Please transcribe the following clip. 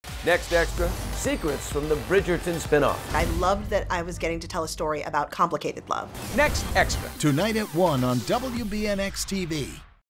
Next Extra, secrets from the Bridgerton spinoff. I loved that I was getting to tell a story about complicated love. Next Extra. Tonight at 1 on WBNX-TV.